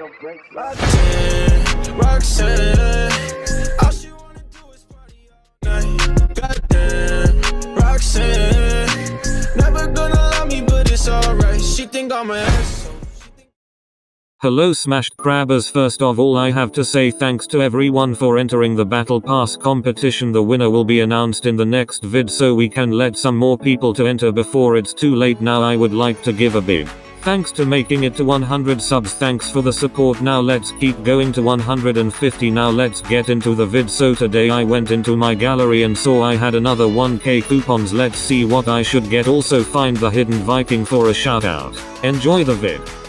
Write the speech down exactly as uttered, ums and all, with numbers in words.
Roxanne, Roxanne, all she wanna do is party all night. Goddamn, Roxanne, never gonna love me, but it's alright. She think I'm an asshole. Hello Smashed Crabbers, first of all I have to say thanks to everyone for entering the Battle Pass competition. The winner will be announced in the next vid so we can let some more people to enter before it's too late. Now I would like to give a big thanks to making it to one hundred subs. Thanks for the support. Now let's keep going to one hundred fifty. Now let's get into the vid. So today I went into my gallery and saw I had another one K coupons. Let's see what I should get. Also find the hidden Viking for a shout out. Enjoy the vid.